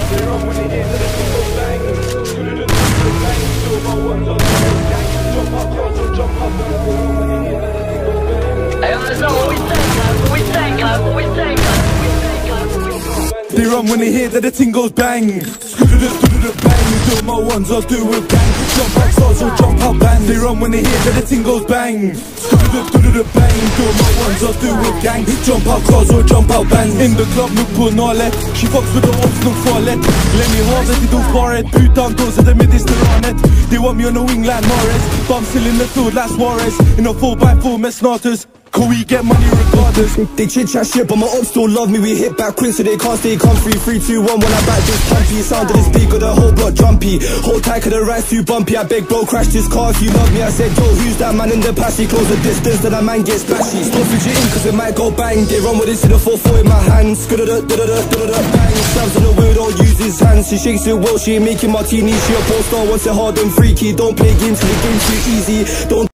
They run when they hear that the ting goes bang. Bang, do my ones, I'll do with gang. Jump out cars or jump out bang. They run when they hear that the ting goes bang. Bang, do my ones, I'll do with gang. Jump out cars or jump out bang. In the club, look på Nale. She fucks with the ops, nog farligt. Let me hold it, do for it. Utan då så det med distranet. They want me on the wing like Morris. But I'm still in the field like Suarez. In a 4x4 med snorters. Could we get money regardless? They chit chat shit, but my ops still love me. We hit back quick so they can't stay comfy. 3, 2, 1 when I back this pumpy. Sound of this beat got the whole block jumpy. Hold tight cause the ride's too bumpy. I beg bro, crash this car if you love me. I said yo, who's that man in the past? He close the distance, then that man gets splashy. Stop fidgeting cause it might go bang. They run with this in the 4-4 in my hands. Bang, stabs on the wheel, don't use his hands. She shakes it well, she ain't making martinis. She a post star, wants it hard and freaky. Don't play games cause the game's too easy. Don't